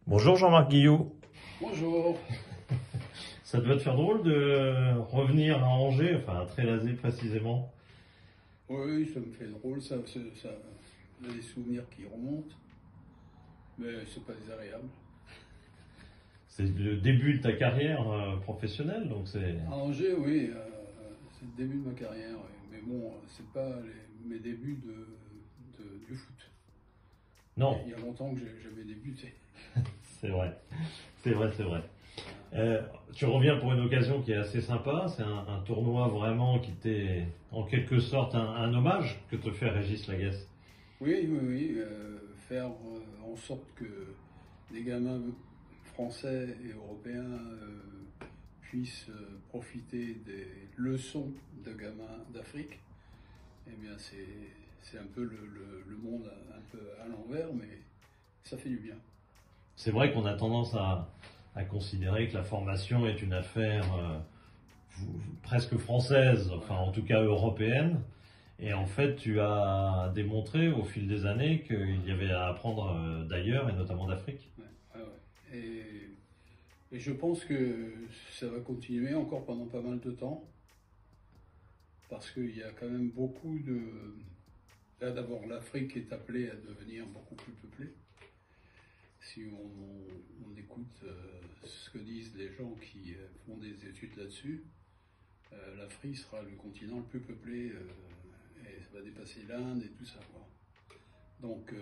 Bonjour Jean-Marc Guillou. Bonjour. Ça doit te faire drôle de revenir à Angers, enfin à Trélazé précisément. Oui, ça me fait drôle, ça, il y a des souvenirs qui remontent, mais c'est pas désagréable. C'est le début de ta carrière professionnelle, donc c'est... À Angers, oui, c'est le début de ma carrière, oui. Mais bon, c'est pas mes débuts du foot. Non, Il y a longtemps que j'avais débuté. c'est vrai, c'est vrai, c'est vrai. Tu reviens pour une occasion qui est assez sympa, c'est un tournoi vraiment qui t'est en quelque sorte un hommage que te fait Régis Laguesse. Oui, oui, oui, faire en sorte que les gamins français et européens puissent profiter des leçons de gamins d'Afrique, eh bien c'est un peu le monde un peu à l'envers, mais ça fait du bien. C'est vrai qu'on a tendance à considérer que la formation est une affaire presque française, enfin en tout cas européenne. Et en fait, tu as démontré au fil des années qu'il y avait à apprendre d'ailleurs, et notamment d'Afrique. Ouais, ouais, ouais. Et je pense que ça va continuer encore pendant pas mal de temps, parce qu'il y a quand même beaucoup de... Là d'abord, l'Afrique est appelée à devenir beaucoup plus peuplée. Si on écoute ce que disent les gens qui font des études là-dessus, l'Afrique sera le continent le plus peuplé et ça va dépasser l'Inde et tout ça, quoi. Donc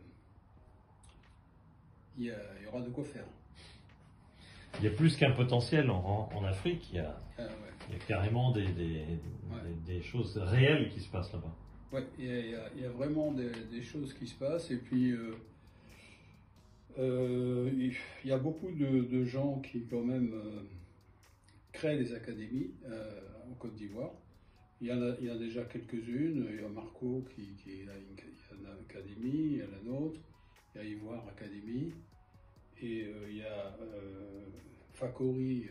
il y aura de quoi faire. Il y a plus qu'un potentiel en Afrique, Ah, ouais. il y a carrément des choses réelles qui se passent là-bas. Ouais, il y a vraiment des choses qui se passent et puis il y a beaucoup de gens qui quand même créent des académies en Côte d'Ivoire. Il y en a déjà quelques-unes. Il y a Marco qui a une académie, il y a la nôtre, il y a Ivoire Académie, et il y a Fakori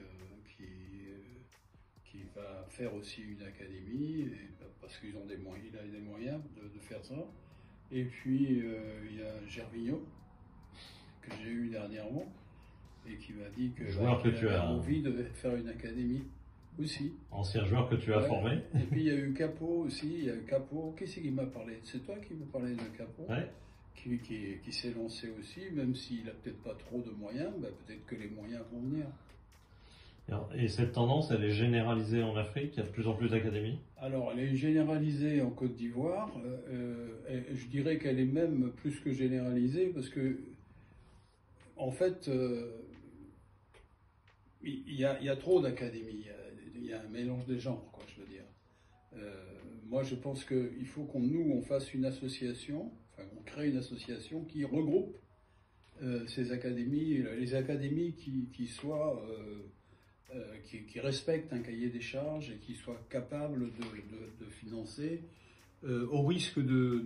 qui va faire aussi une académie, parce qu'ils ont il a des moyens de faire ça. Et puis il y a Gervinho, que j'ai eu dernièrement, et qui m'a dit qu'il avait envie de faire une académie aussi. Ancien joueur que tu as formé. Et puis il y a eu Capo aussi, il y a eu Capo, qui c'est qui m'a parlé? C'est toi qui m'as parlé de Capo, Ouais. qui s'est lancé aussi, même s'il n'a peut-être pas trop de moyens, ben peut-être que les moyens vont venir. Et cette tendance, elle est généralisée en Afrique, il y a de plus en plus d'académies. Alors, elle est généralisée en Côte d'Ivoire, je dirais qu'elle est même plus que généralisée, parce que, en fait, il y a trop d'académies, il y a un mélange des genres, quoi, je veux dire. Moi, je pense qu'il faut on fasse une association, enfin, on crée une association qui regroupe ces académies, les académies qui soient, qui respectent un cahier des charges et qui soient capables de financer au risque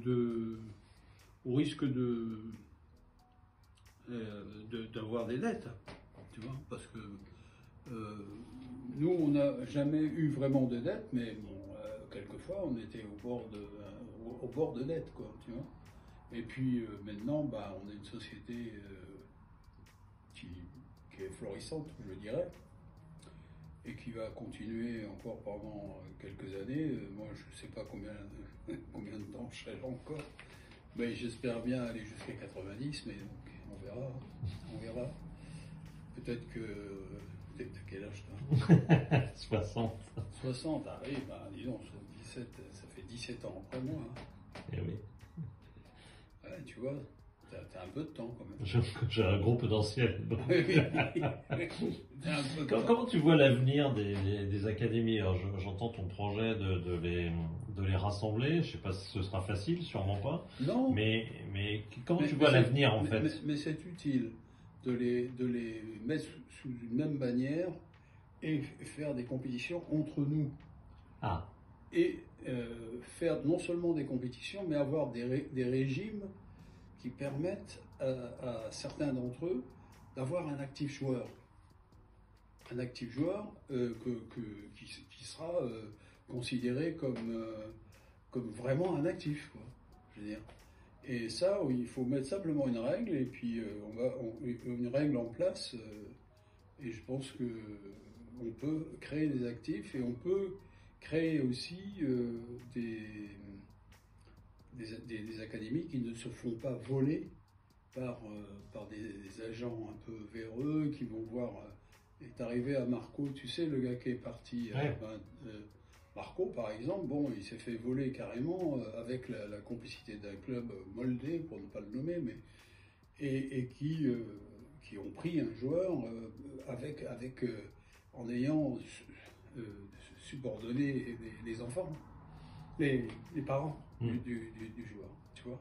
d'avoir des dettes, tu vois, parce que nous, on n'a jamais eu vraiment de dette, mais bon, quelquefois, on était au bord de dette, quoi, tu vois. Et puis maintenant, bah, on est une société qui est florissante, je dirais, et qui va continuer encore pendant quelques années. Moi, je ne sais pas combien de temps je serai là encore, mais j'espère bien aller jusqu'à 90, mais donc, on verra, on verra. Peut-être que... T'as quel âge toi? 60. 60, ah oui, bah dis donc, 17, ça fait 17 ans après moi. Hein. Eh oui. Ouais, tu vois, t'as un peu de temps quand même. J'ai un gros potentiel. Comment Comment tu vois l'avenir des académies? Alors, j'entends ton projet de les rassembler. Je ne sais pas si ce sera facile, sûrement pas. Non. Mais comment tu vois l'avenir en fait? Mais c'est utile de les mettre sous une même bannière et faire des compétitions entre nous. Ah. Et faire non seulement des compétitions, mais avoir des régimes qui permettent à certains d'entre eux d'avoir un actif joueur. Un actif joueur qui sera considéré comme vraiment un actif, quoi, je veux dire. Et ça, il faut mettre simplement une règle, et puis une règle en place, et je pense que on peut créer des actifs, et on peut créer aussi des académies qui ne se font pas voler par des agents un peu véreux qui vont voir. Est arrivé à Marco, tu sais, le gars qui est parti. Ouais. Marco, par exemple, bon, il s'est fait voler carrément avec la complicité d'un club moldé, pour ne pas le nommer, mais et qui ont pris un joueur en ayant subordonné les enfants, les parents du joueur, tu vois.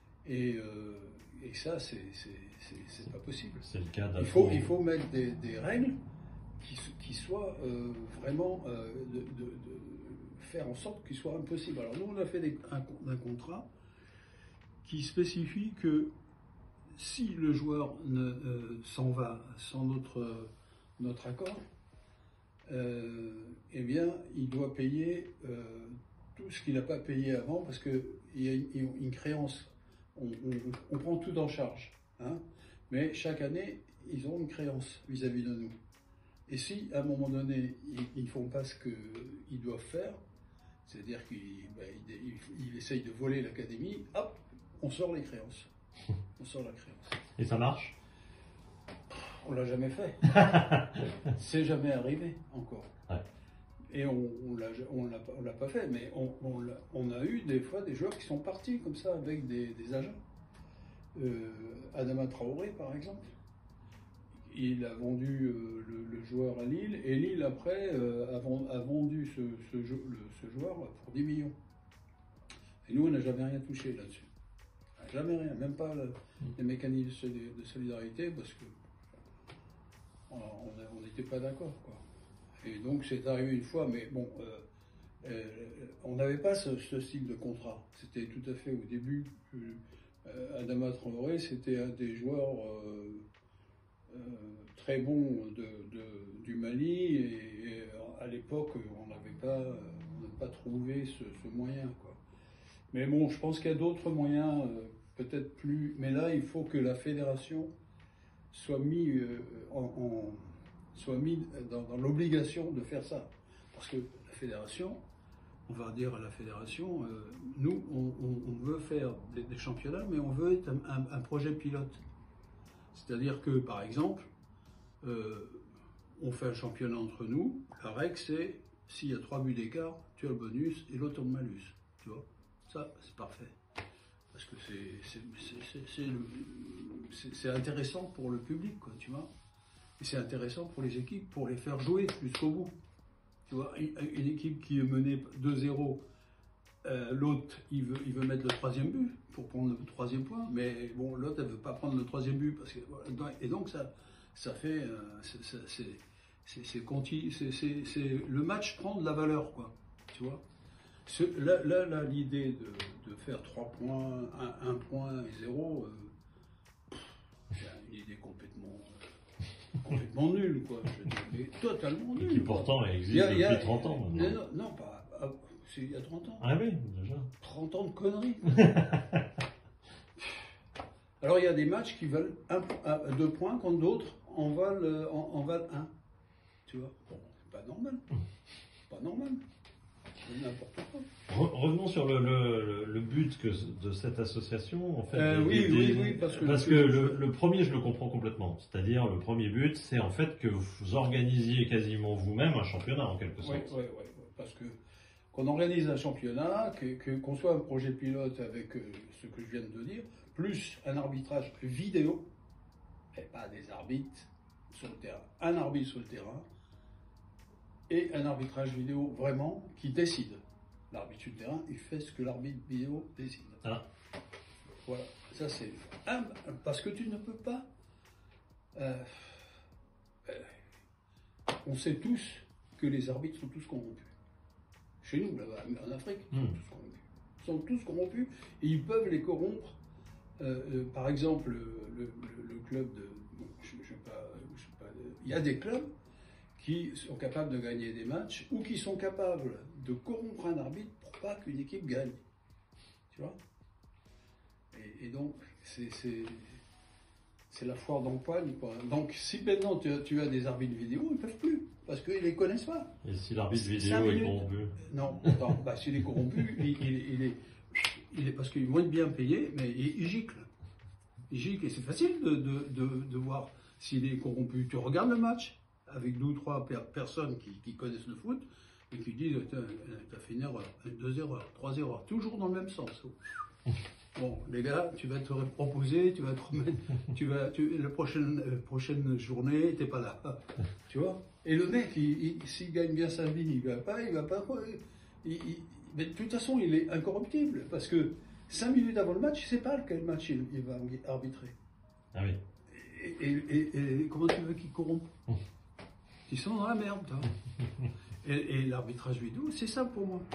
Et ça, c'est pas possible. C'est le cas Il faut mettre des règles qui soient vraiment de faire en sorte qu'ils soient impossibles. Alors nous, on a fait un contrat qui spécifie que si le joueur s'en va sans notre accord, eh bien, il doit payer tout ce qu'il n'a pas payé avant, parce qu'il y a une créance. On prend tout en charge, hein, mais chaque année, ils ont une créance vis-à-vis de nous. Et si, à un moment donné, ils ne font pas ce qu'ils doivent faire, c'est-à-dire qu'ils essayent de voler l'académie, hop, on sort les créances. On sort la créance. Et ça marche? On l'a jamais fait. C'est jamais arrivé encore. Ouais. Et on l'a pas fait, mais on a eu des fois des joueurs qui sont partis comme ça avec des agents. Adama Traoré, par exemple, il a vendu le joueur à Lille, et Lille après a vendu ce joueur pour 10 millions. Et nous, on n'a jamais rien touché là-dessus. Jamais rien, même pas les mécanismes de solidarité, parce que on n'était pas d'accord, quoi. Et donc c'est arrivé une fois, mais bon, on n'avait pas ce style de contrat. C'était tout à fait au début. Adama Traoré, c'était un des joueurs très bons du Mali, et à l'époque, on n'a pas trouvé ce moyen, quoi. Mais bon, je pense qu'il y a d'autres moyens, peut-être plus. Mais là, il faut que la fédération soit mise dans l'obligation de faire ça. Parce que la fédération, on va dire à la fédération, nous, on veut faire des championnats, mais on veut être un projet pilote. C'est-à-dire que, par exemple, on fait un championnat entre nous. La règle, c'est s'il y a 3 buts d'écart, tu as le bonus et l'autre le malus. Tu vois, ça, c'est parfait. Parce que c'est intéressant pour le public, quoi, tu vois. Et c'est intéressant pour les équipes, pour les faire jouer jusqu'au bout. Tu vois, une équipe qui est menée 2-0, l'autre, il veut mettre le 3e but pour prendre le 3e point, mais bon, l'autre, elle ne veut pas prendre le 3e but. Parce que, et donc, ça fait... le match prend de la valeur, quoi, tu vois. Là, l'idée de faire 3 points, 1 point et 0, c'est une idée complètement nulle, quoi. Je dis, totalement nulle. Qui pourtant existe depuis 30 ans. Non, pas. C'est il y a 30 ans. Ah oui, déjà. 30 ans de conneries. Alors il y a des matchs qui valent 2 points, quand d'autres en valent 1. Tu vois, bon, c'est pas normal. Pas normal. N'importe quoi. Revenons sur le but de cette association. En fait, oui, parce que le premier, je le comprends complètement. C'est-à-dire, le premier but, c'est en fait que vous organisiez quasiment vous-même un championnat, en quelque sorte. Oui, parce que qu'on organise un championnat, qu'on soit un projet pilote avec ce que je viens de dire, plus un arbitrage vidéo, et pas des arbitres sur le terrain, un arbitre sur le terrain, et un arbitrage vidéo vraiment qui décide. L'arbitre sur le terrain, il fait ce que l'arbitre vidéo décide. Ah. Voilà, ça c'est... Parce que tu ne peux pas... on sait tous que les arbitres sont tous corrompus. Chez nous, là-bas, en Afrique, ils sont tous corrompus, et ils peuvent les corrompre. Par exemple, le club de... il y a des clubs qui sont capables de gagner des matchs, ou qui sont capables de corrompre un arbitre pour pas qu'une équipe gagne. Tu vois? Et Et donc, c'est la foire d'empoigne, quoi. Donc, si maintenant tu as des arbitres vidéo, ils ne peuvent plus, parce qu'ils ne les connaissent pas. Et si l'arbitre vidéo est corrompu? Non, attends, bah, s'il est corrompu, il est parce qu'ils vont être bien payés, mais il gicle. Il gicle, et c'est facile de voir s'il est corrompu. Tu regardes le match avec 2 ou 3 personnes qui connaissent le foot et qui disent t'as fait une erreur, 2 erreurs, 3 erreurs, toujours dans le même sens. Bon, les gars, tu vas te reposer, tu vas te remettre, la prochaine journée, t'es pas là, tu vois. Et le mec, s'il gagne bien sa vie, il va pas, mais de toute façon, il est incorruptible, parce que 5 minutes avant le match, il sait pas quel match il va arbitrer. Ah oui. Et comment tu veux qu'il corrompe? Ils sont dans la merde, toi. Et l'arbitrage vidéo, c'est ça pour moi.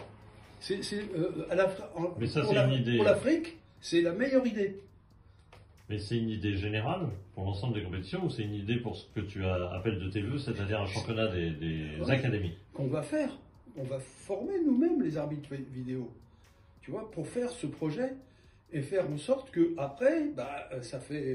Mais ça, c'est une idée. Pour l'Afrique, c'est la meilleure idée. Mais c'est une idée générale pour l'ensemble des compétitions ou c'est une idée pour ce que tu appelles de tes voeux, c'est-à-dire un championnat des académies? Qu'on va faire. On va former nous-mêmes les arbitres vidéo. Tu vois, pour faire ce projet et faire en sorte que après, bah, ça fait.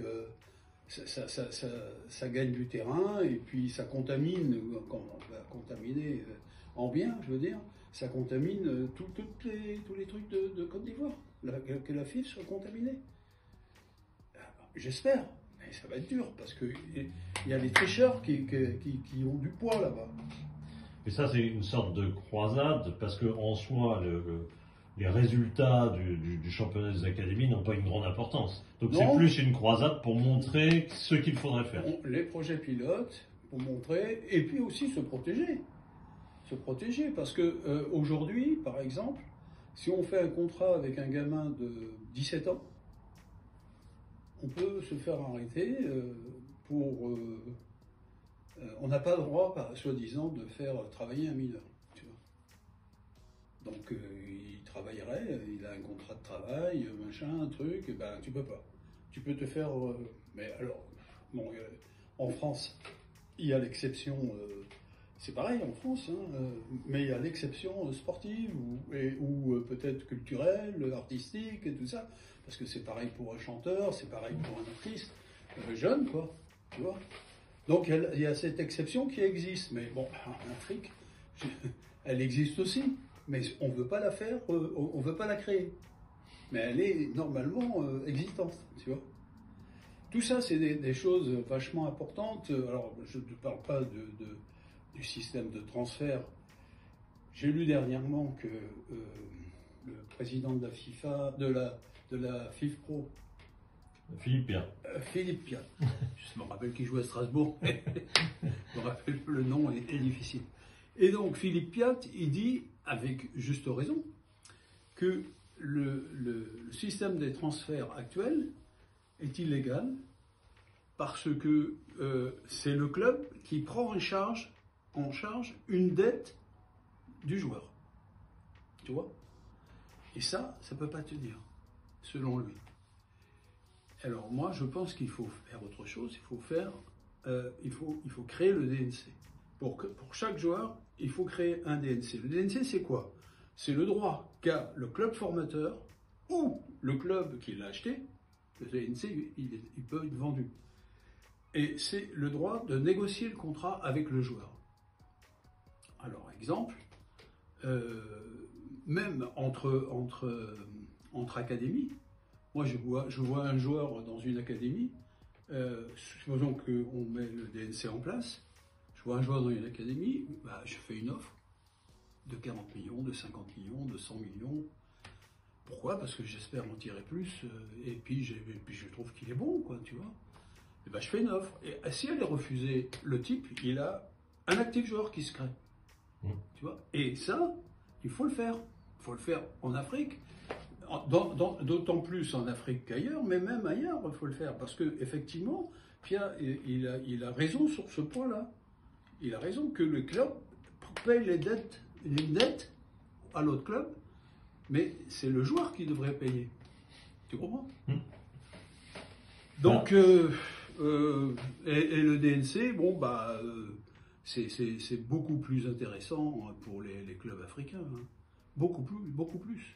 Ça gagne du terrain et puis ça contamine, quand on va contaminer en bien, je veux dire, ça contamine tous les trucs de Côte d'Ivoire, que la FIF soit contaminée. J'espère, mais ça va être dur parce qu'il y a des tricheurs qui ont du poids là-bas. Et ça, c'est une sorte de croisade parce qu'en soi, les résultats du championnat des académies n'ont pas une grande importance. Donc c'est plus une croisade pour montrer ce qu'il faudrait faire. Les projets pilotes, pour montrer, et puis aussi se protéger. Se protéger, parce que aujourd'hui, par exemple, si on fait un contrat avec un gamin de 17 ans, on peut se faire arrêter pour... on n'a pas le droit, soi-disant, de faire travailler un mineur. Donc il travaillerait, il a un contrat de travail, machin, un truc, et ben tu peux pas. Tu peux te faire... mais alors, bon, en France, il y a l'exception, c'est pareil en France, hein, mais il y a l'exception sportive ou peut-être culturelle, artistique et tout ça, parce que c'est pareil pour un chanteur, c'est pareil pour un artiste, jeune quoi, tu vois. Donc il y a cette exception qui existe, mais bon, en Afrique, elle existe aussi. Mais on ne veut pas la faire, on ne veut pas la créer. Mais elle est normalement existante, tu vois. Tout ça, c'est des choses vachement importantes. Alors, je ne parle pas du système de transfert. J'ai lu dernièrement que le président de la FIFA, de la FIFPro, Philippe Piat. Philippe Piat. Je me rappelle qu'il jouait à Strasbourg. Je me rappelle le nom est difficile. Et donc, Philippe Piat, il dit, avec juste raison, que le système des transferts actuel est illégal parce que c'est le club qui prend en charge une dette du joueur. Tu vois? Et ça ne peut pas tenir, selon lui. Alors moi, je pense qu'il faut faire autre chose, il faut créer le DNC. Pour chaque joueur, il faut créer un DNC. Le DNC, c'est quoi? C'est le droit qu'a le club formateur ou le club qui l'a acheté. Le DNC, il peut être vendu. Et c'est le droit de négocier le contrat avec le joueur. Alors, exemple, même entre académies, moi je vois un joueur dans une académie, supposons qu'on met le DNC en place, je vois un joueur dans une académie, bah, je fais une offre de 40 millions, de 50 millions, de 100 millions. Pourquoi? Parce que j'espère en tirer plus, et puis je trouve qu'il est bon, quoi, tu vois. Et ben, je fais une offre. Et si elle est refusée, le type, il a un actif joueur qui se crée. Tu vois. Et ça, il faut le faire. Il faut le faire en Afrique. D'autant plus en Afrique qu'ailleurs, mais même ailleurs, il faut le faire. Parce qu'effectivement, Pierre, il a raison sur ce point-là. Il a raison que le club paye les dettes à l'autre club, mais c'est le joueur qui devrait payer. Tu comprends? Donc, et le DNC, bon, bah, c'est beaucoup plus intéressant pour les clubs africains. Hein. Beaucoup plus.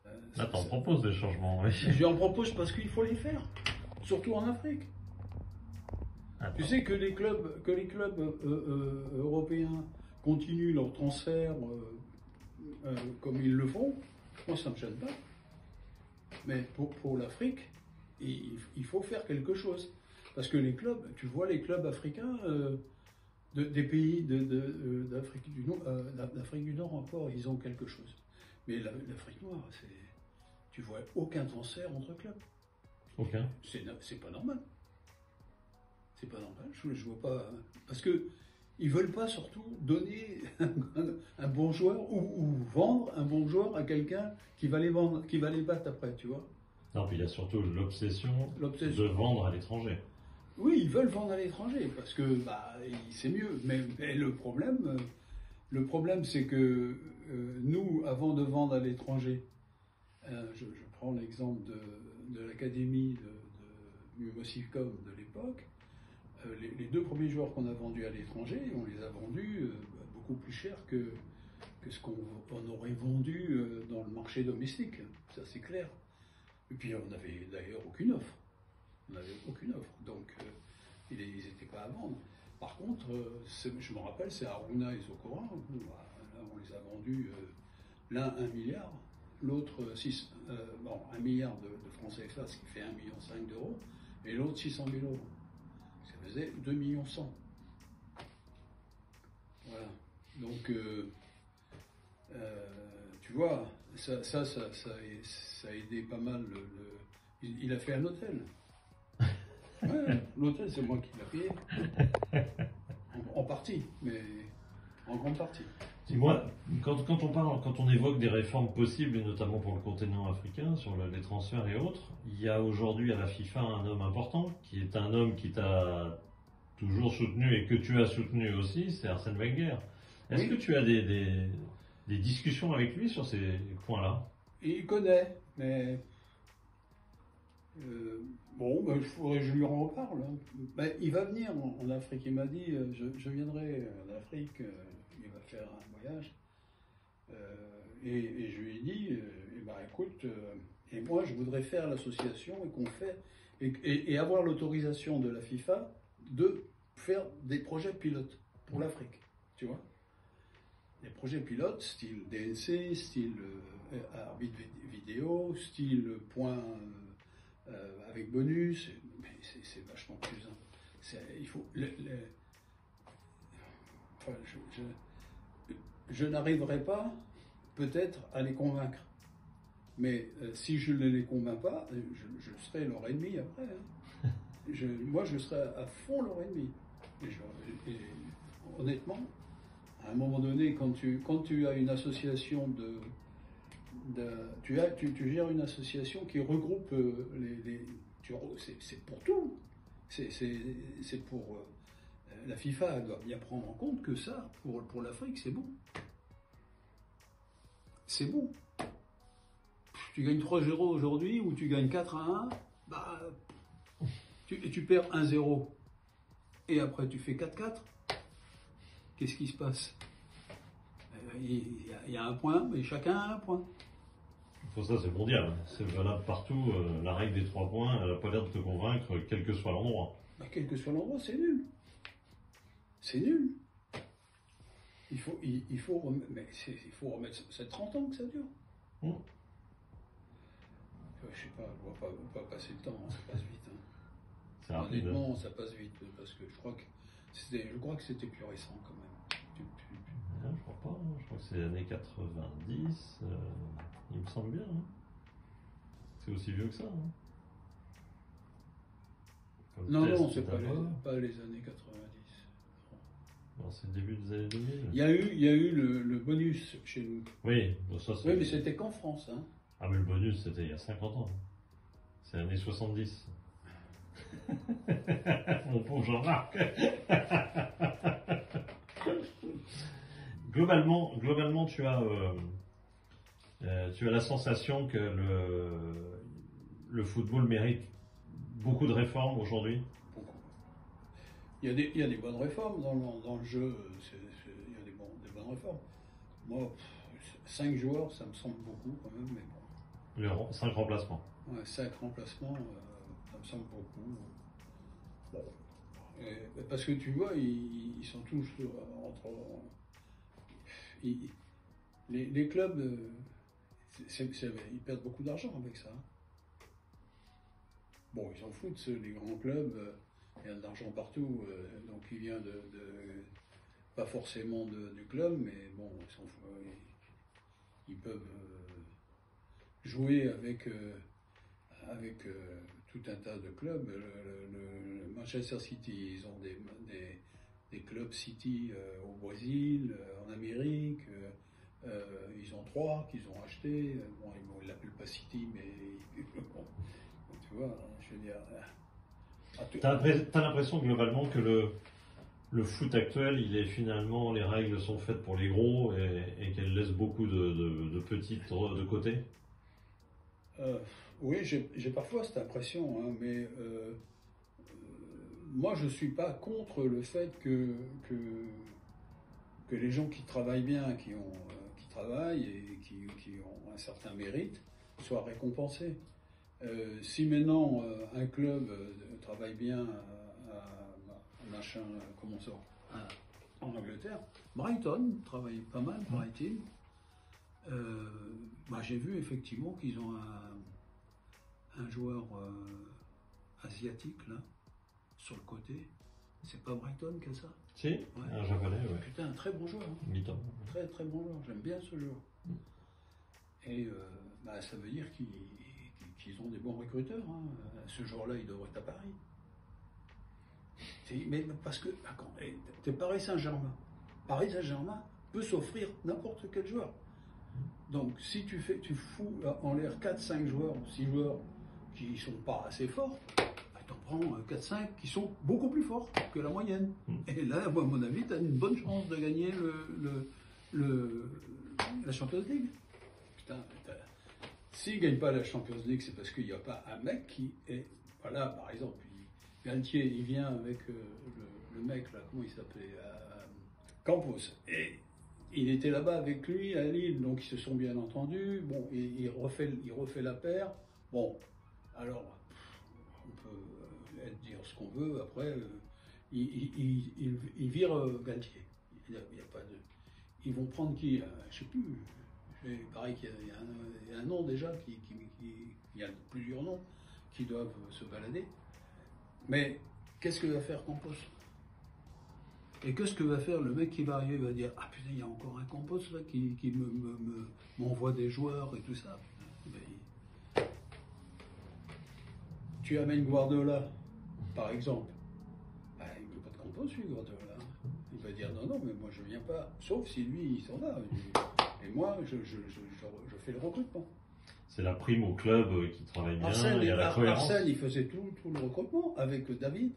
Là, t'en proposes des changements, oui. J'en propose parce qu'il faut les faire, surtout en Afrique. Attends. Tu sais que les clubs européens continuent leur transfert comme ils le font, moi ça ne me gêne pas. Mais pour l'Afrique, il faut faire quelque chose. Parce que les clubs, tu vois les clubs africains des pays d'Afrique du Nord encore, ils ont quelque chose. Mais l'Afrique noire, tu vois aucun transfert entre clubs. Aucun. C'est pas normal. C'est pas normal, je vois pas. Parce que ils veulent pas surtout donner un bon joueur ou vendre un bon joueur à quelqu'un qui va les vendre, qui va les battre après, tu vois. Non, puis il y a surtout l'obsession de vendre à l'étranger. Oui, ils veulent vendre à l'étranger parce que c'est mieux. Mais le problème, c'est que nous, avant de vendre à l'étranger, je prends l'exemple de l'académie de Mosicom de l'époque. Les 2 premiers joueurs qu'on a vendus à l'étranger, on les a vendus beaucoup plus cher que ce qu'on aurait vendu dans le marché domestique. Ça, c'est clair. Et puis, on n'avait d'ailleurs aucune offre. On n'avait aucune offre. Donc, ils n'étaient pas à vendre. Par contre, je me rappelle, c'est Aruna et Zokora. Là, on les a vendus l'un 1 milliard, l'autre 1 milliard de francs CFA, ce qui fait 1,5 million d'euros, et l'autre 600 000 euros. Ça faisait 2,1 millions. Voilà. Donc, tu vois, ça a aidé pas mal. Il a fait un hôtel. Ouais, l'hôtel, c'est moi qui l'ai payé. En partie, mais en grande partie. Moi, quand on évoque des réformes possibles, et notamment pour le continent africain, sur les transferts et autres, il y a aujourd'hui à la FIFA un homme important, qui est un homme qui t'a toujours soutenu et que tu as soutenu aussi, c'est Arsène Wenger. Est-ce que tu as des discussions avec lui sur ces points-là? Il connaît, mais il faudrait que je lui en reparle. Il va venir en Afrique. Il m'a dit, je viendrai en Afrique. Il va faire un voyage. Et je lui ai dit, écoute, et moi je voudrais faire l'association et qu'on fait et avoir l'autorisation de la FIFA de faire des projets pilotes pour l'Afrique, tu vois. Des projets pilotes, style DNC, style arbitre vidéo, style point avec bonus, mais c'est vachement plus. Il faut. Je n'arriverai pas, peut-être, à les convaincre. Mais si je ne les convainc pas, je serai leur ennemi après. Hein. Moi, je serai à fond leur ennemi. Et honnêtement, à un moment donné, quand tu as une association tu gères une association qui regroupe c'est pour tout. C'est pour la FIFA doit bien prendre en compte que ça, pour l'Afrique, c'est bon. C'est bon. Tu gagnes 3-0 aujourd'hui ou tu gagnes 4-1, tu perds 1-0 et après tu fais 4-4. Qu'est-ce qui se passe? Il y a un point, mais chacun a un point. Ça, c'est mondial. C'est valable partout. La règle des 3 points, elle n'a pas l'air de te convaincre, quel que soit l'endroit. Quel que soit l'endroit, c'est nul. C'est nul. Il faut remettre. C'est 30 ans que ça dure. Je sais pas, on va pas passer le temps, ça passe vite. Hein. C'est rapide. Honnêtement, ça passe vite, parce que je crois que c'était plus récent quand même. Non, je crois pas, je crois que c'est les années 90, il me semble bien. Hein. C'est aussi vieux que ça. Hein. Non, c'est pas les années 90. Non, c'est le début des années 2000. Il y a eu le bonus chez nous. Oui, bon, ça c'est... Oui, mais c'était qu'en France. Hein. Ah, mais le bonus, c'était il y a 50 ans. C'est l'année 70. Mon pauvre Jean-Marc. Globalement, tu as la sensation que le football mérite beaucoup de réformes aujourd'hui. Beaucoup. Il y a des bonnes réformes dans le jeu. Il y a des bonnes réformes. Moi, 5 joueurs, ça me semble beaucoup quand même, mais bon. 5 remplacements. Ouais, 5 remplacements, ça me semble beaucoup. Bon. Parce que tu vois, ils sont tous entre. Les clubs, ils perdent beaucoup d'argent avec ça. Bon, ils s'en foutent, les grands clubs, il y a de l'argent partout, donc il vient pas forcément du club, mais bon, ils s'en foutent. Ils peuvent jouer avec tout un tas de clubs. Le Manchester City, ils ont des clubs City au Brésil, en Amérique. Ils ont 3 qu'ils ont achetés. Bon, ils l'appellent pas City, mais bon, tu vois, je veux dire. T'as l'impression globalement que le foot actuel, finalement, les règles sont faites pour les gros et qu'elles laissent beaucoup de petites de côté? Oui, j'ai parfois cette impression, hein, mais moi je ne suis pas contre le fait que les gens qui travaillent bien, qui travaillent et qui ont un certain mérite, soient récompensés. Si maintenant un club travaille bien à machin, comment ça, en Angleterre, Brighton travaille pas mal, paraît-il. J'ai vu effectivement qu'ils ont un joueur asiatique là, sur le côté. C'est pas Brighton qui a ça? Si, ouais. Un japonais, ouais. Putain, un très bon joueur. Hein. Mi-temps. Très très bon joueur, j'aime bien ce joueur. Et ça veut dire qu'ils ont des bons recruteurs. Hein. Ce joueur-là, il devrait être à Paris. Mais parce que, t'es Paris Saint-Germain. Paris Saint-Germain peut s'offrir n'importe quel joueur. Donc, si tu fous en l'air 4-5 joueurs, 6 joueurs qui ne sont pas assez forts, t'en prends 4-5 qui sont beaucoup plus forts que la moyenne. Et là, à mon avis, tu as une bonne chance de gagner la Champions League. Putain, s'il ne gagne pas la Champions League, c'est parce qu'il n'y a pas un mec qui est. Voilà, par exemple, Galtier, il vient avec le mec, là, comment il s'appelait Campos. Et il était là-bas avec lui à Lille, donc ils se sont bien entendus. Bon, il refait la paire. Bon, alors, on peut dire ce qu'on veut. Après, il vire Galtier. Il y a pas de. Ils vont prendre qui? Je sais plus. Pareil qu'il y a un nom déjà, il y a plusieurs noms qui doivent se balader. Mais qu'est-ce que va faire Campos? Et qu'est-ce que va faire le mec qui va arriver? Il va dire: ah putain, il y a encore un Campos là qui m'envoie des joueurs et tout ça. Mais, tu amènes Guardiola, par exemple. Il ne veut pas de Campos, lui, Guardiola. Il va dire: non, mais moi je viens pas. Sauf si lui, il s'en va. Et moi, je fais le recrutement. C'est la prime au club qui travaille bien, il y a la cohérence. Arsène, il faisait tout le recrutement avec David.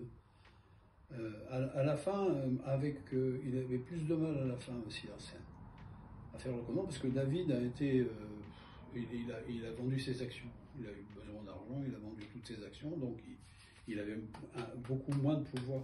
À la fin, il avait plus de mal à la fin aussi, Arsène, à faire le recrutement, parce que David a été. Il a vendu ses actions. Il a eu besoin d'argent, il a vendu toutes ses actions, donc il avait beaucoup moins de pouvoir.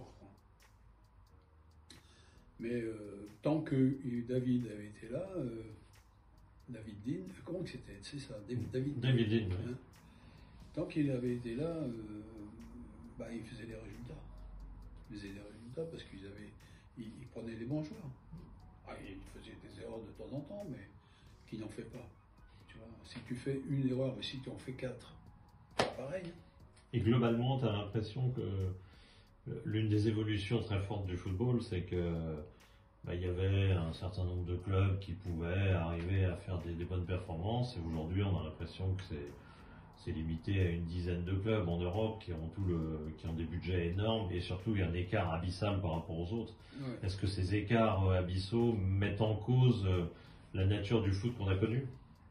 Mais tant que David avait été là, David Dean, comment que c'était? C'est ça, David Dean. Hein. Tant qu'il avait été là, il faisait des résultats. Il faisait des résultats parce qu'il prenait des bons joueurs. Il faisait des erreurs de temps en temps, mais qui n'en fait pas. Tu vois, si tu fais une erreur, mais si tu en fais 4, c'est pareil. Et globalement, tu as l'impression que l'une des évolutions très fortes du football, c'est que il y avait un certain nombre de clubs qui pouvaient arriver à faire des bonnes performances, et aujourd'hui on a l'impression que c'est limité à une dizaine de clubs en Europe qui ont des budgets énormes, et surtout il y a un écart abyssal par rapport aux autres. Ouais. Est-ce que ces écarts abyssaux mettent en cause la nature du foot qu'on a connu?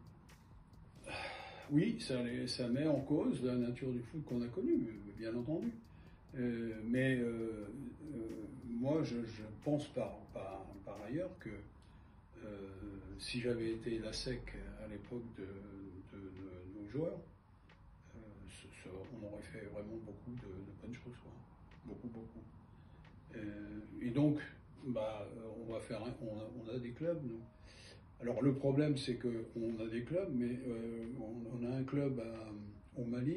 Oui, ça met en cause la nature du foot qu'on a connu, bien entendu. Moi, je pense par ailleurs que si j'avais été la SEC à l'époque de nos joueurs, on aurait fait vraiment beaucoup de bonnes choses, quoi. Beaucoup. Et donc, on a des clubs, nous. Alors le problème, c'est qu'on a des clubs, mais on a un club au Mali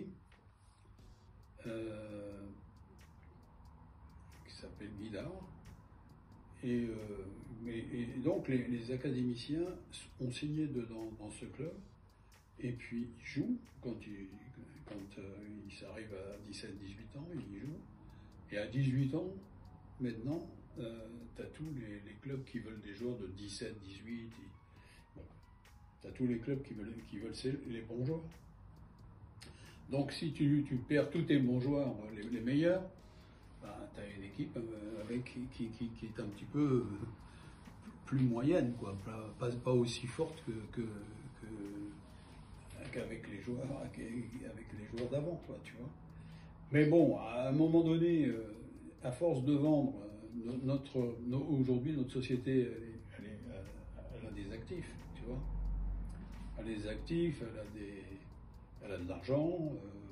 qui s'appelle Guidar. Et, et donc les académiciens ont signé dedans dans ce club, et puis ils jouent quand ils arrivent à 17-18 ans, ils jouent. Et à 18 ans, maintenant, tu as tous les clubs qui veulent des joueurs de 17, 18. Bon, tu as tous les clubs qui veulent les bons joueurs. Donc si tu perds tous tes bons joueurs, les meilleurs, ben, tu as une équipe qui est un petit peu plus moyenne, quoi, pas aussi forte qu'avec les joueurs d'avant, quoi, tu vois. Mais bon, à un moment donné, à force de vendre, aujourd'hui notre société, elle a des actifs, tu vois. Elle a des actifs, elle a de l'argent.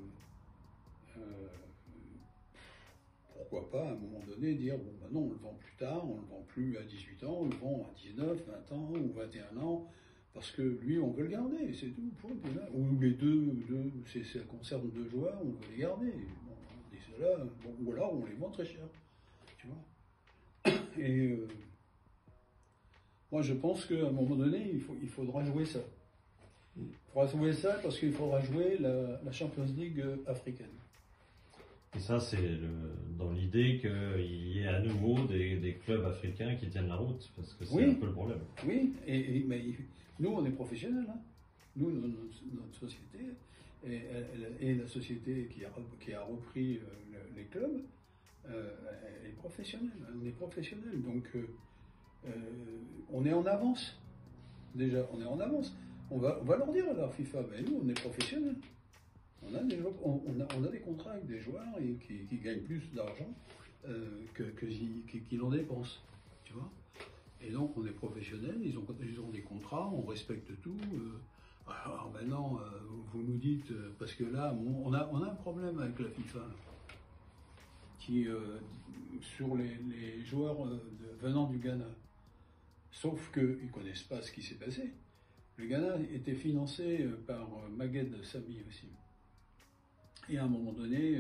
Pourquoi pas à un moment donné dire bon ben non, on le vend plus tard, on le vend plus à 18 ans, on le vend à 19, 20 ans ou 21 ans, parce que lui on veut le garder, c'est tout, point. Ou les ça concerne deux joueurs, on veut les garder. Bon, ceux-là, bon, ou alors on les vend très cher, tu vois. Et moi je pense qu'à un moment donné, il faudra jouer ça. Il faudra jouer ça parce qu'il faudra jouer la Champions League africaine. Et ça, c'est dans l'idée qu'il y ait à nouveau des clubs africains qui tiennent la route, parce que c'est un peu le problème. Oui, mais nous, on est professionnels. Hein. Nous, notre société, et la société qui a repris les clubs, elle est professionnelle. On est professionnels. Donc, on est en avance. Déjà, on est en avance. On va leur dire à la FIFA, mais nous, on est professionnels. On a des contrats avec des joueurs qui gagnent plus d'argent qu'ils en dépensent, tu vois. Et donc on est professionnels, ils ont des contrats, on respecte tout. Alors maintenant, vous nous dites, parce que là, on a un problème avec la FIFA, qui, sur les joueurs venant du Ghana, sauf qu'ils ne connaissent pas ce qui s'est passé. Le Ghana était financé par Magued Sami aussi. Et à un moment donné,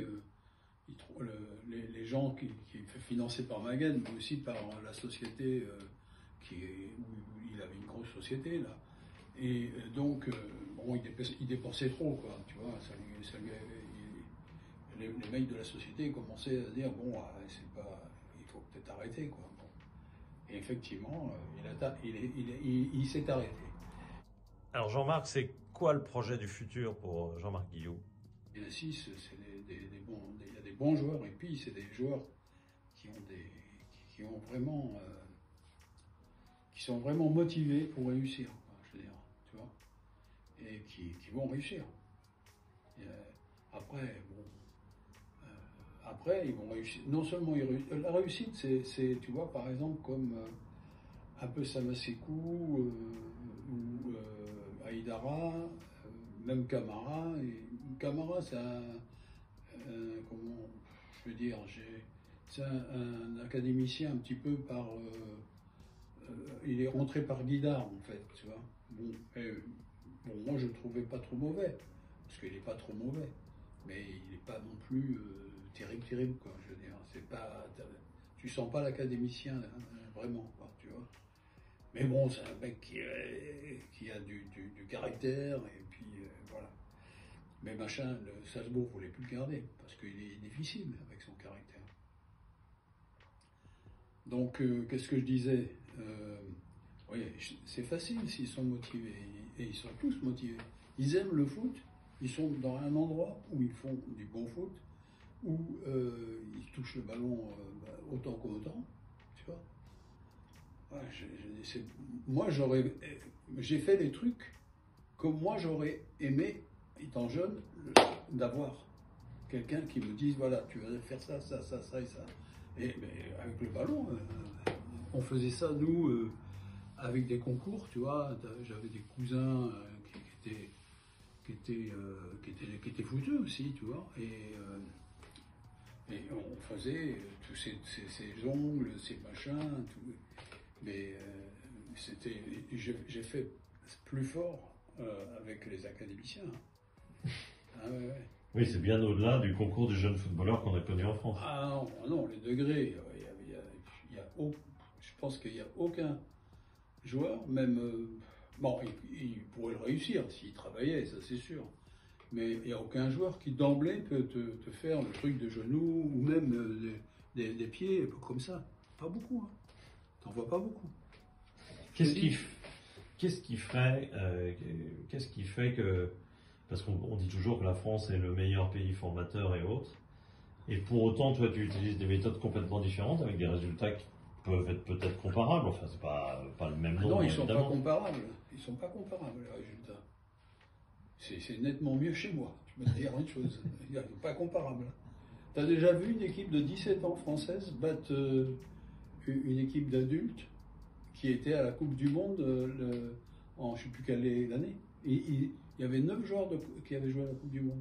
les gens qui financés par Magued, mais aussi par la société où il avait une grosse société là. Et donc, bon, il dépensait trop, quoi, tu vois. Les mecs de la société commençaient à dire bon, il faut peut-être arrêter, quoi. Bon. Et effectivement, il s'est arrêté. Alors Jean-Marc, c'est quoi le projet du futur pour Jean-Marc Guillou? Et la 6, il y a des bons joueurs, et puis c'est des joueurs qui sont vraiment motivés pour réussir, quoi, je veux dire, tu vois, et qui vont réussir. Et, après, ils vont réussir. Non seulement la réussite, c'est, tu vois, par exemple, comme un peu Samasekou ou Aïdara, même Camara. Camara, c'est comment je veux dire, c'est un académicien un petit peu par. Il est rentré par Guidard, en fait, tu vois. Bon, moi je le trouvais pas trop mauvais, parce qu'il n'est pas trop mauvais, mais il n'est pas non plus terrible, quoi. Je veux dire, tu sens pas l'académicien vraiment, quoi, tu vois. Mais bon, c'est un mec qui a du caractère, et puis voilà. Mais machin, le Salzbourg voulait plus le garder, parce qu'il est difficile avec son caractère. Donc, qu'est-ce que je disais oui, c'est facile s'ils sont motivés, et ils sont tous motivés. Ils aiment le foot, ils sont dans un endroit où ils font du bon foot, où ils touchent le ballon autant qu'autant, tu vois. Ouais, moi, j'ai fait des trucs comme moi j'aurais aimé, étant jeune, d'avoir quelqu'un qui me dise voilà, tu vas faire ça, ça, ça, ça et ça. Et mais avec le ballon, on faisait ça nous avec des concours, tu vois. J'avais des cousins qui étaient fouteux aussi, tu vois. Et on faisait tous ces ongles, ces machins, tout. Mais j'ai fait plus fort avec les académiciens. Ah, ouais, ouais. Oui, c'est bien au-delà du concours du jeune footballeur qu'on a connu en France. Ah non, les degrés, je pense qu'il n'y a aucun joueur, même, bon, il pourrait le réussir s'il travaillait, ça c'est sûr, mais il n'y a aucun joueur qui d'emblée peut te faire le truc de genou ou même des pieds comme ça. Pas beaucoup, hein. T'en vois pas beaucoup. Qu'est-ce qui ferait, qu'est-ce qui fait que, parce qu'on dit toujours que la France est le meilleur pays formateur et autres, et pour autant, toi, tu utilises des méthodes complètement différentes avec des résultats qui peuvent être peut-être comparables. Enfin, c'est pas le même Ah nombre, non, ils sont évidemment. pas comparables. Ils sont pas comparables, les résultats. C'est nettement mieux chez moi. Je peux te dire une chose. Ils sont pas comparables. Tu as déjà vu une équipe de 17 ans française battre une équipe d'adultes qui était à la Coupe du Monde en je ne sais plus quelle année. Il y avait 9 joueurs qui avaient joué à la Coupe du Monde.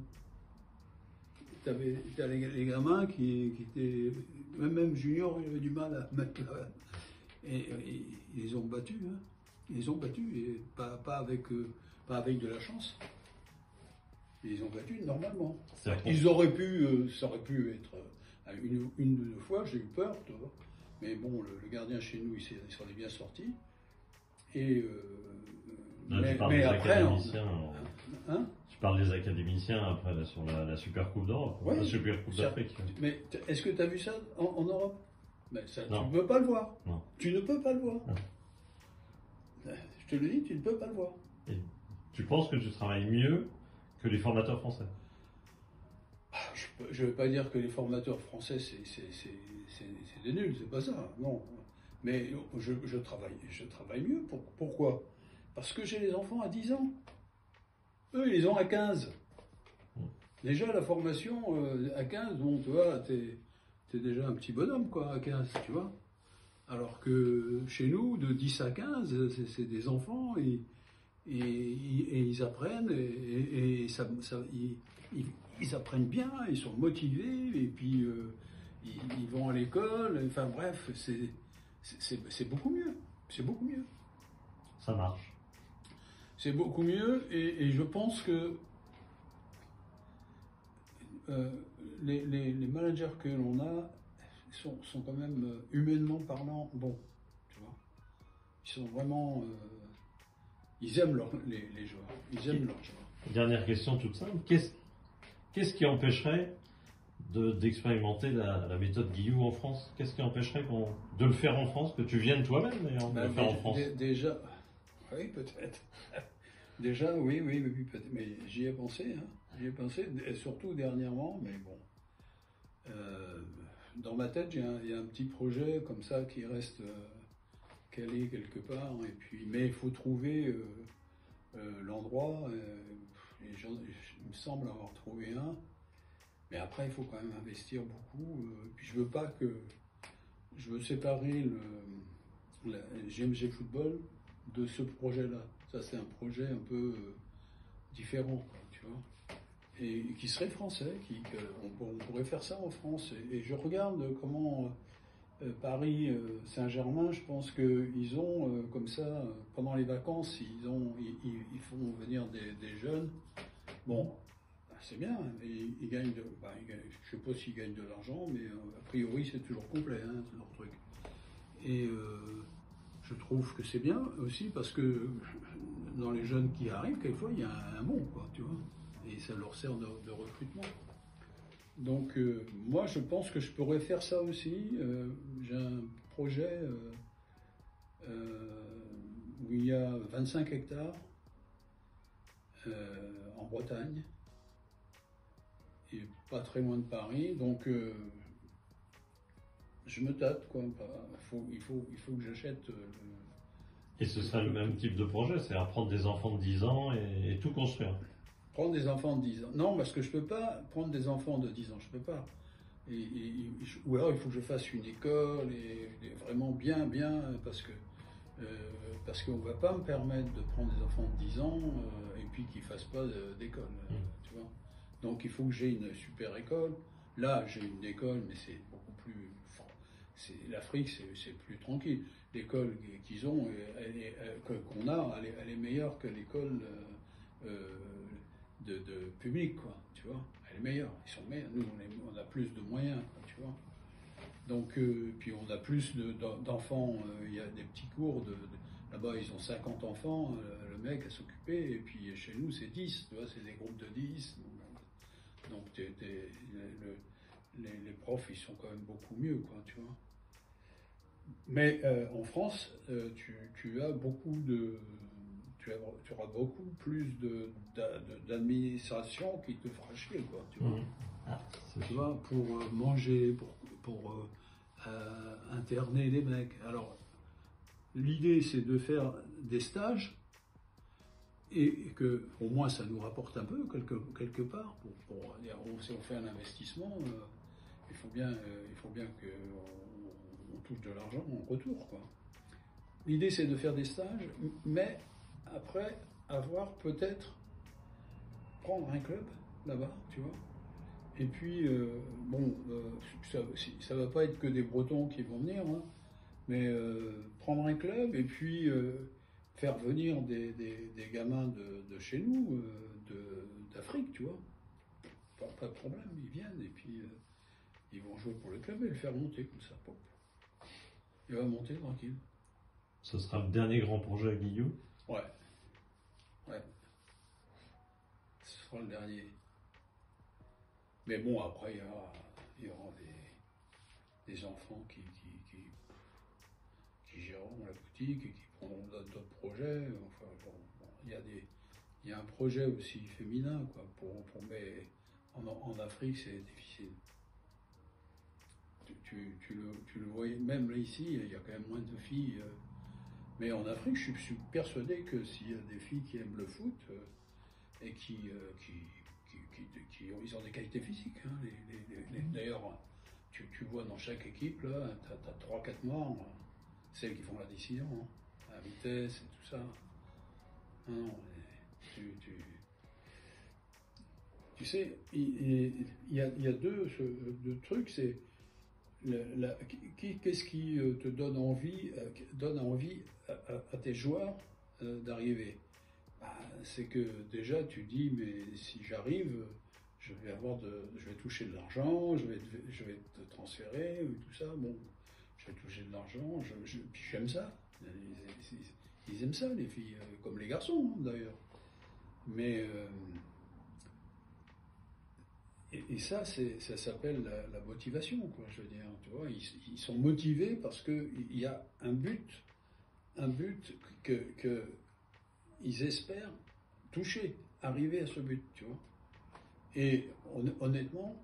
T'as les gamins qui étaient, même juniors, ils avaient du mal à mettre là. Et ils les ont battus, hein. Ils les ont battus, et pas avec de la chance. Ils les ont battus normalement. Ils auraient pu, ça aurait pu être une ou deux fois, j'ai eu peur, tu vois. Mais bon, le gardien chez nous, il s'en est bien sorti. Et Là, mais après, hein, tu parles des académiciens après là, sur la Super Coupe d'Europe, ouais, la Super Coupe d'Afrique. Mais est-ce que tu as vu ça en Europe? Ben ça, tu Non. ne peux pas le voir. Non. Tu ne peux pas le voir. Non. Je te le dis, tu ne peux pas le voir. Et tu penses que tu travailles mieux que les formateurs français? Je ne veux pas dire que les formateurs français, c'est des nuls, c'est pas ça, non. Mais je travaille mieux. Pourquoi? Parce que j'ai les enfants à 10 ans. Eux, ils les ont à 15. Déjà, la formation à 15, bon, tu vois, t'es déjà un petit bonhomme, quoi, à 15, tu vois. Alors que chez nous, de 10 à 15, c'est des enfants et ils apprennent et ils apprennent bien, ils sont motivés et puis ils vont à l'école. Enfin bref, c'est beaucoup mieux. C'est beaucoup mieux. Ça marche. C'est beaucoup mieux et je pense que les managers que l'on a sont quand même humainement parlant bons, tu vois. Ils sont vraiment, ils aiment les joueurs, ils aiment leurs joueurs. Dernière question toute simple, qu'est-ce qui empêcherait d'expérimenter la méthode Guillou en France? Qu'est-ce qui empêcherait de le faire en France, que tu viennes toi-même d'ailleurs de le faire en France? Déjà, oui peut-être. Déjà, oui, peut-être. Mais j'y ai pensé, hein. J'y ai pensé, et surtout dernièrement, mais bon. Dans ma tête, il y a un petit projet comme ça qui reste calé quelque part, et puis, mais il faut trouver l'endroit, et il me semble avoir trouvé un, mais après il faut quand même investir beaucoup, puis je veux séparer le GMG Football de ce projet-là. Ça c'est un projet un peu différent, quoi, tu vois. Et qui serait français, on pourrait faire ça en France. Et je regarde comment Paris, Saint-Germain, je pense qu'ils ont, comme ça, pendant les vacances, ils font venir des jeunes. Bon, c'est bien, ils gagnent je ne sais pas s'ils gagnent de l'argent, mais a priori c'est toujours complet, hein, leur truc. Et je trouve que c'est bien aussi parce que dans les jeunes qui arrivent, quelquefois il y a un bon, quoi, tu vois. Et ça leur sert de recrutement. Donc moi je pense que je pourrais faire ça aussi. J'ai un projet où il y a 25 hectares en Bretagne et pas très loin de Paris. Donc je me tâte, quoi. Il faut que j'achète. Et ce serait le même type de projet, c'est-à-dire prendre des enfants de 10 ans et tout construire. Prendre des enfants de 10 ans. Non, parce que je ne peux pas prendre des enfants de 10 ans, je ne peux pas. Ou alors il faut que je fasse une école, et vraiment bien, parce qu'on ne va pas me permettre de prendre des enfants de 10 ans et puis qu'ils ne fassent pas d'école. Tu vois. Donc il faut que j'ai une super école. Là, j'ai une école, mais c'est beaucoup plus l'Afrique, c'est plus tranquille. L'école qu'ils ont, qu'on a, elle est meilleure que l'école de public, quoi, tu vois. Elle est meilleure, ils sont meilleurs. Nous, on a plus de moyens, quoi, tu vois. Donc, puis on a plus d'enfants, il y a des petits cours, là-bas ils ont 50 enfants, le mec à s'occuper, et puis chez nous c'est 10, tu vois, c'est des groupes de 10. Donc les profs ils sont quand même beaucoup mieux, quoi, tu vois. Mais en France, tu as beaucoup tu auras beaucoup plus d'administration qui te fera chier, quoi, tu vois. Tu vois, pour manger, pour interner les mecs. Alors, l'idée, c'est de faire des stages et que, au moins, ça nous rapporte un peu quelque part. Si on fait un investissement, il faut bien qu'on touche de l'argent en retour, quoi. L'idée, c'est de faire des stages, mais après avoir peut-être prendre un club là-bas, tu vois. Et puis, ça va pas être que des Bretons qui vont venir, hein, mais prendre un club et puis faire venir des gamins de chez nous, d'Afrique, tu vois. Pas de problème, ils viennent et puis ils vont jouer pour le club et le faire monter comme ça. Pop. Il va monter tranquille. Ce sera le dernier grand projet à Guillou? Ouais. Ce sera le dernier. Mais bon, après, il y aura des enfants qui géreront la boutique et qui prendront d'autres projets. Enfin, il y a un projet aussi féminin, quoi, mais en Afrique, c'est difficile. Tu le voyais, même là, ici, il y a quand même moins de filles. Mais en Afrique, je suis persuadé que s'il y a des filles qui aiment le foot et ils ont des qualités physiques. Hein, d'ailleurs, tu vois dans chaque équipe, là, tu as 3-4 morts, celles qui font la décision, hein, la vitesse et tout ça. Non, tu sais, il y a deux trucs, c'est qu'est-ce qui te donne envie à tes joueurs d'arriver. C'est que déjà tu dis, mais si j'arrive, je vais toucher de l'argent, je vais te transférer, ou tout ça, bon, je vais toucher de l'argent, puis j'aime ça. Ils aiment ça, les filles, comme les garçons, hein, d'ailleurs. Mais et ça, ça s'appelle la motivation, quoi, je veux dire. Tu vois, ils sont motivés parce qu'il y a un but que ils espèrent toucher, arriver à ce but, tu vois. Et honnêtement,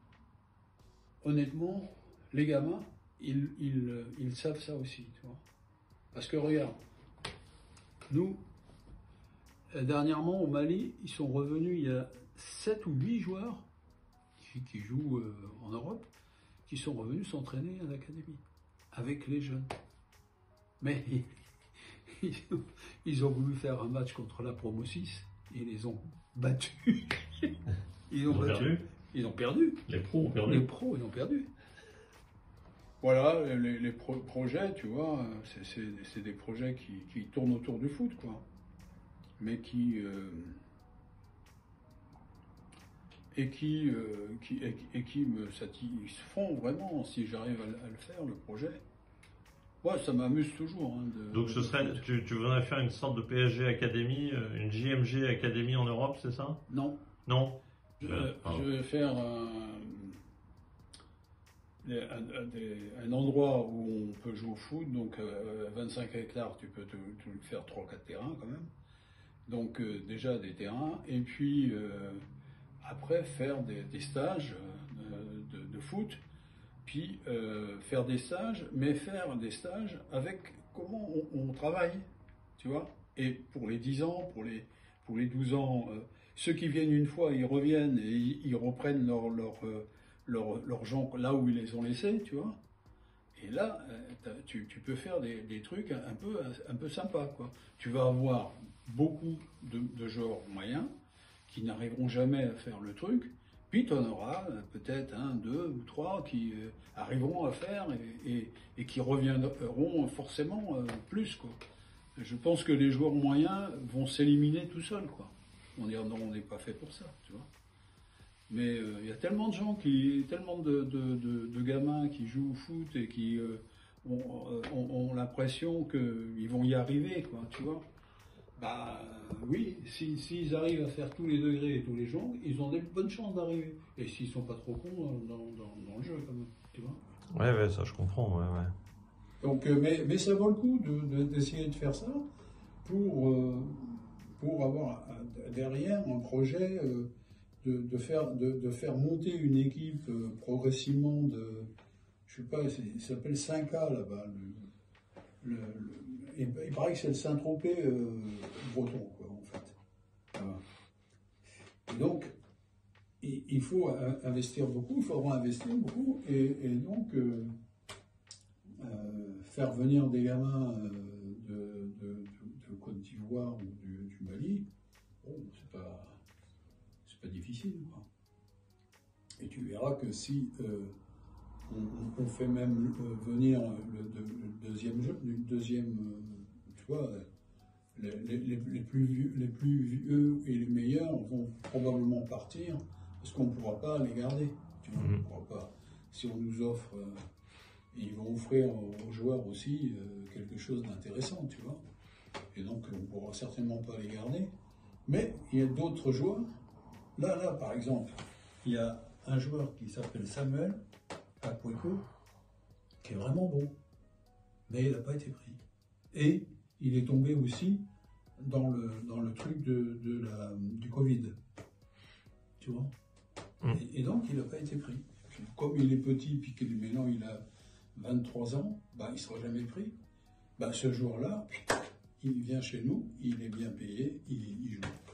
les gamins, ils savent ça aussi, tu vois. Parce que regarde, nous, dernièrement au Mali, ils sont revenus, il y a 7 ou 8 joueurs qui jouent en Europe, qui sont revenus s'entraîner à l'académie, avec les jeunes. Mais ils ont voulu faire un match contre la Promo 6, et ils les ont battus. Ils ont perdu. Les pros ont perdu. Les pros, ils ont perdu. Voilà, les projets, tu vois, c'est des projets qui tournent autour du foot, quoi. Mais qui me satisfont vraiment si j'arrive à le faire, le projet. Ouais, ça m'amuse toujours. Hein, donc tu voudrais faire une sorte de PSG Academy, une JMG Academy en Europe, c'est ça? Non. Non. Je vais faire un endroit où on peut jouer au foot, donc 25 hectares, tu peux faire 3-4 terrains quand même. Donc déjà des terrains, et puis après faire des stages de foot, puis faire des stages, mais faire des stages avec comment on travaille, tu vois. Et pour les 10 ans, pour les 12 ans, ceux qui viennent une fois, ils reviennent et ils reprennent leurs gens là où ils les ont laissés, tu vois. Et là, tu peux faire des trucs un peu sympas, quoi. Tu vas avoir beaucoup de joueurs moyens qui n'arriveront jamais à faire le truc, Puis tu en auras peut-être un, deux ou trois qui arriveront à faire et qui reviendront forcément plus, quoi. Je pense que les joueurs moyens vont s'éliminer tout seuls, quoi. On dire non, on n'est pas fait pour ça, tu vois. Mais il y a tellement de gens tellement de gamins qui jouent au foot et qui ont l'impression qu'ils vont y arriver, quoi, tu vois. Bah oui, s'ils arrivent à faire tous les degrés et tous les jours, ils ont des bonnes chances d'arriver. Et s'ils sont pas trop cons dans le jeu, quand même, tu vois. Ouais, ça je comprends, ouais. Donc, mais ça vaut le coup d'essayer de faire ça pour avoir derrière un projet de faire monter une équipe progressivement je sais pas, ça s'appelle 5A là-bas. Il paraît que c'est le Saint-Tropez breton, quoi, en fait. Voilà. Et donc, il faut investir beaucoup, il faudra investir beaucoup, et donc faire venir des gamins de Côte d'Ivoire ou du Mali, bon, c'est pas difficile, quoi. Et tu verras que si on fait même venir le deuxième jeu, tu vois, les plus vieux et les meilleurs vont probablement partir parce qu'on ne pourra pas les garder. Tu vois, on pourra pas. Si on nous offre, ils vont offrir aux joueurs aussi quelque chose d'intéressant, tu vois. Et donc on ne pourra certainement pas les garder. Mais il y a d'autres joueurs. Là, par exemple, il y a un joueur qui s'appelle Samuel à Puerto, qui est vraiment bon, mais il n'a pas été pris. Et il est tombé aussi dans le truc du Covid, tu vois. Et donc il n'a pas été pris. Comme il est petit, puis que maintenant il a 23 ans, bah, il ne sera jamais pris. Bah, ce jour-là, il vient chez nous, il est bien payé, il joue.